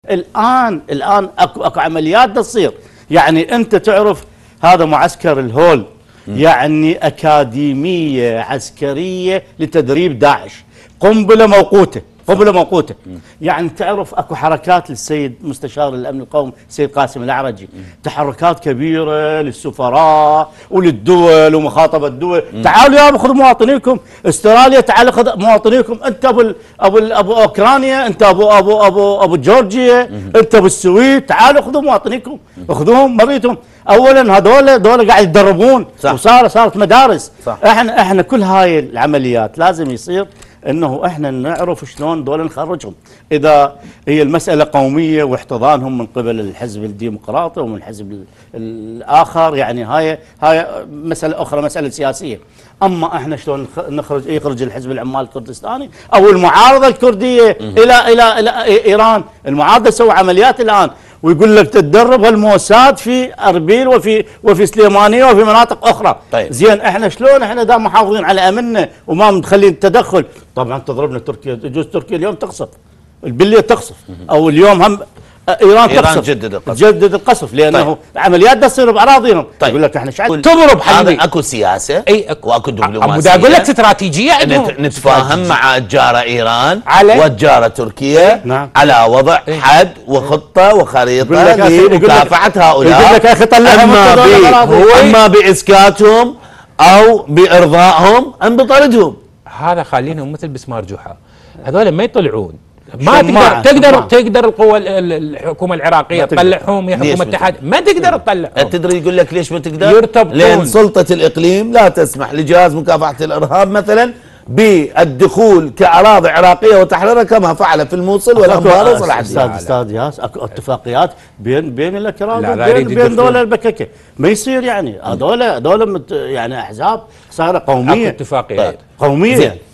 الان اكو عمليات تصير. يعني انت تعرف هذا معسكر الهول، يعني اكاديميه عسكريه لتدريب داعش، قنبله موقوته. يعني تعرف اكو حركات للسيد مستشار الامن القومي السيد قاسم الأعرجي، تحركات كبيره للسفراء وللدول ومخاطبه الدول، تعالوا يا خذوا مواطنيكم، استراليا تعالوا خذوا مواطنيكم، انت ابو اوكرانيا، انت ابو جورجيا، انت ابو السويد، تعالوا خذوا مواطنيكم، خذوهم مريتهم. اولا هذول قاعد يتدربون، وصارت مدارس. صح. احنا كل هاي العمليات لازم يصير انه احنا نعرف شلون دول نخرجهم. اذا هي المساله قوميه واحتضانهم من قبل الحزب الديمقراطي ومن الحزب الاخر، يعني هاي مساله اخرى، مساله سياسيه. اما احنا شلون يخرج الحزب العمال الكردستاني او المعارضه الكرديه الى ايران. المعارضه سووا عمليات الان، ويقول لك تتدرب الموساد في اربيل وفي سليمانيه وفي مناطق اخرى. طيب. زين احنا شلون احنا دا محافظين على امننا وما مخلين التدخل؟ طبعا تضربنا تركيا، يجوز تركيا اليوم تقصف، بالليل تقصف، او اليوم هم ايران تقصف، تجدد القصف لانه طيب. عمليات تصير باراضيهم. طيب. يقول لك احنا شعب تضرب حبيبي. اكو سياسه واكو دبلوماسيه. دا اقول لك استراتيجيه عندهم، نتفاهم مع الجاره ايران والجاره تركيا. نعم. على وضع حد وخطه وخريطه لمكافحه هؤلاء، يقول لك يا اخي طلعهم اما باسكاتهم او بارضائهم ام بطردهم. هذا خلينهم مثل بسمار جحا، هذول ما يطلعون. ما تقدر القوى الحكومه العراقيه تطلعهم يا حكومه الاتحاد، ما تقدر تطلعهم. تدري يقول لك ليش ما تقدر؟ يرتبطون، لان سلطه الاقليم لا تسمح لجهاز مكافحه الارهاب مثلا بالدخول كاراضي عراقيه وتحريرها كما فعل في الموصل والانبار وصلاح الدين. استاذ ياس، اكو اتفاقيات بين الاكراد بين دول البككه، ما يصير يعني هذول يعني احزاب صايره قوميه. اكو اتفاقيات قوميه.